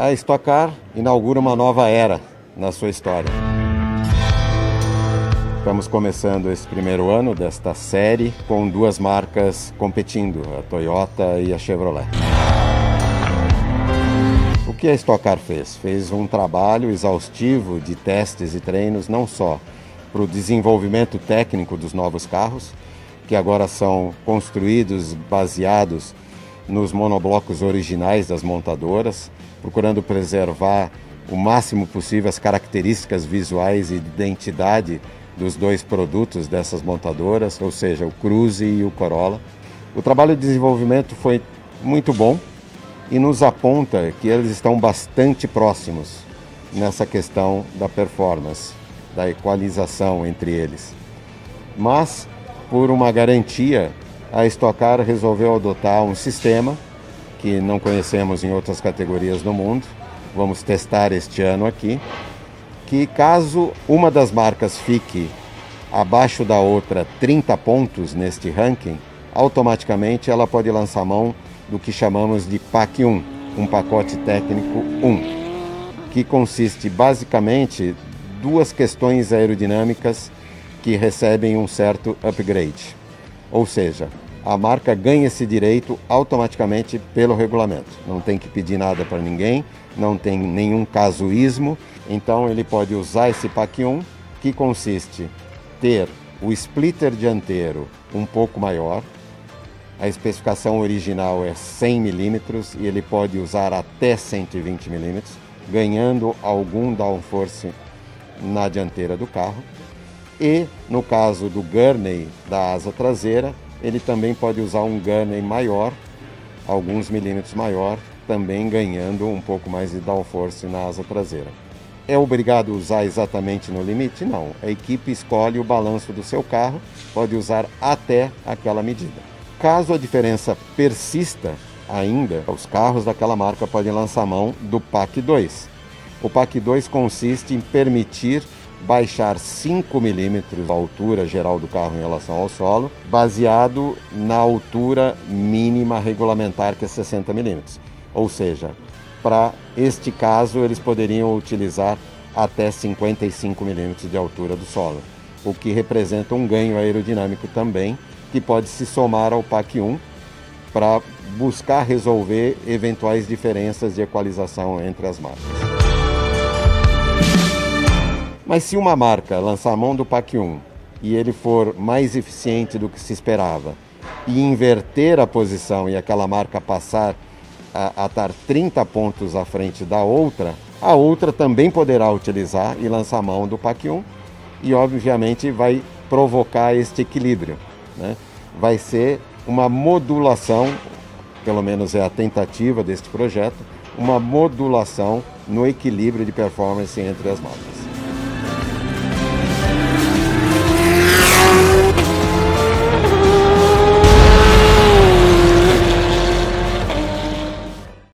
A Stock Car inaugura uma nova era na sua história. Estamos começando esse primeiro ano desta série com duas marcas competindo, a Toyota e a Chevrolet. O que a Stock Car fez? Fez um trabalho exaustivo de testes e treinos, não só para o desenvolvimento técnico dos novos carros, que agora são construídos baseados nos monoblocos originais das montadoras, procurando preservar o máximo possível as características visuais e de identidade dos dois produtos dessas montadoras, ou seja, o Cruze e o Corolla. O trabalho de desenvolvimento foi muito bom e nos aponta que eles estão bastante próximos nessa questão da performance, da equalização entre eles. Mas, por uma garantia, a Stock Car resolveu adotar um sistema que não conhecemos em outras categorias do mundo. Vamos testar este ano aqui, que caso uma das marcas fique abaixo da outra 30 pontos neste ranking, automaticamente ela pode lançar mão do que chamamos de PAC 1, um pacote técnico 1, que consiste basicamente duas questões aerodinâmicas que recebem um certo upgrade. Ou seja, a marca ganha esse direito automaticamente pelo regulamento. Não tem que pedir nada para ninguém, não tem nenhum casuísmo. Então ele pode usar esse PAC 1, que consiste em ter o splitter dianteiro um pouco maior. A especificação original é 100 mm e ele pode usar até 120 mm, ganhando algum downforce na dianteira do carro. E no caso do gurney da asa traseira, ele também pode usar um gurney maior, alguns milímetros maior, também ganhando um pouco mais de downforce na asa traseira. É obrigado a usar exatamente no limite? Não. A equipe escolhe o balanço do seu carro, pode usar até aquela medida. Caso a diferença persista ainda, os carros daquela marca podem lançar mão do PAC 2. O PAC 2 consiste em permitir baixar 5 milímetros a altura geral do carro em relação ao solo, baseado na altura mínima regulamentar, que é 60 milímetros. Ou seja, para este caso, eles poderiam utilizar até 55 milímetros de altura do solo, o que representa um ganho aerodinâmico também, que pode se somar ao PAC 1 para buscar resolver eventuais diferenças de equalização entre as marcas. Mas se uma marca lançar a mão do PAC 1 e ele for mais eficiente do que se esperava e inverter a posição e aquela marca passar a estar 30 pontos à frente da outra, a outra também poderá utilizar e lançar a mão do PAC 1 e obviamente vai provocar este equilíbrio, né? Vai ser uma modulação, pelo menos é a tentativa deste projeto, uma modulação no equilíbrio de performance entre as marcas.